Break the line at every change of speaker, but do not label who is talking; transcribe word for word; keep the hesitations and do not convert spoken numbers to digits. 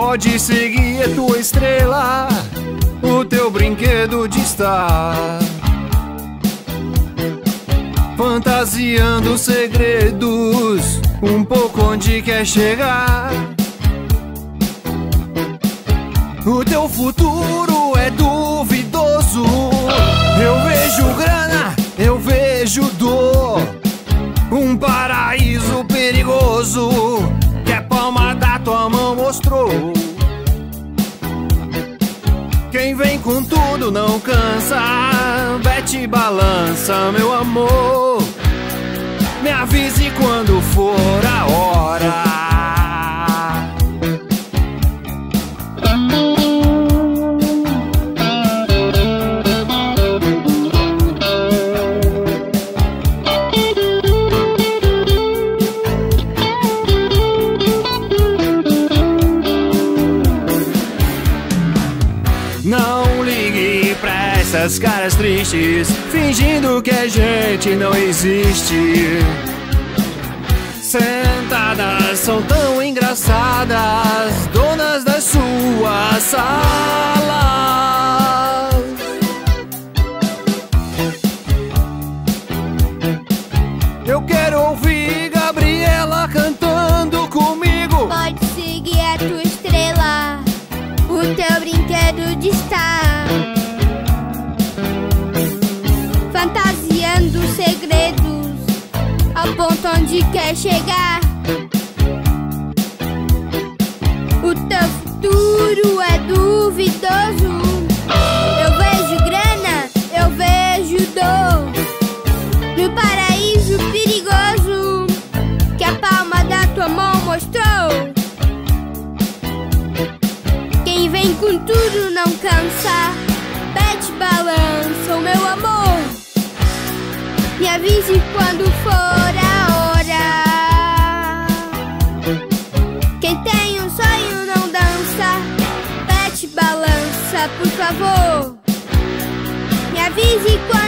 Pode seguir, é tua estrela, o teu brinquedo de estar fantasiando segredos, um pouco onde quer chegar. O teu futuro é duvidoso. Eu vejo grana, eu vejo dor, um paraíso perigoso que a palma da tua mão mostrou. Quem vem com tudo não cansa, Bete balança, meu amor. Me avise quando for a hora. Não ligue pra essas caras tristes, fingindo que a gente não existe. Sentadas são tão engraçadas, donas das suas salas. Eu quero ouvir Gabriela cantando comigo.
Pode seguir a tua estrela, o teu brinquedo de estar fantasiando segredos, ao ponto onde quer chegar. O teu futuro é duvidoso. Eu vejo grana, eu vejo dor, no paraíso perigoso que a palma da tua mão mostrou. Quem vem com tudo não cansa, Bete balança, o meu amor. Me avise quando for a hora. Quem tem um sonho não dança, Bete balança, por favor. Me avise quando